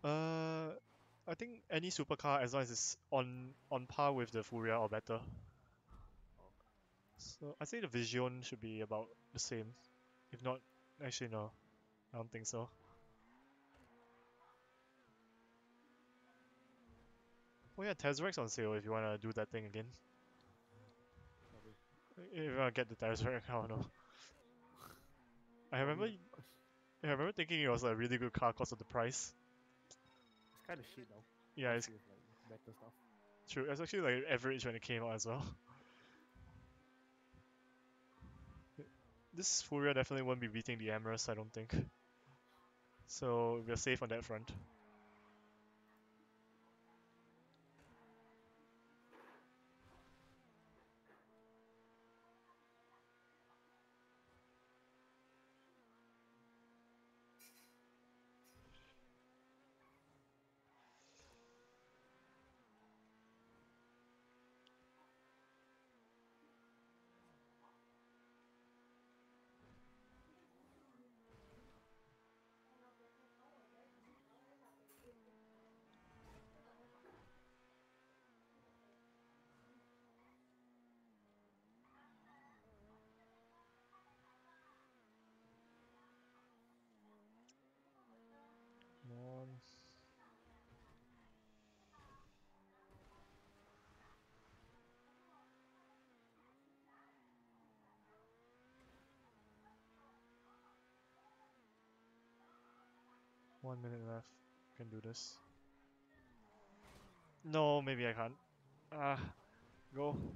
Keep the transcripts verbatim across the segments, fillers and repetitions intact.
Uh, I think any supercar as long as it's on on par with the Furia or better. Oh, So I say the Vision should be about the same. If not, actually no, I don't think so. Oh yeah, Tesseract on sale if you wanna do that thing again. probably. If you wanna get the Tesseract, I don't know. I remember, Probably. I remember thinking it was a really good car because of the price. It's kind of shit now, Yeah, it's especially with like better stuff. true. It's actually like average when it came out as well. This Furia definitely won't be beating the Amorous, I don't think. So we're safe on that front. Come on. One minute left. Can do this. No, maybe I can't. Ah, go.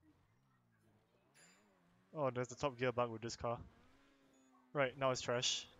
Oh, there's the top gear bug with this car. Right, now it's trash.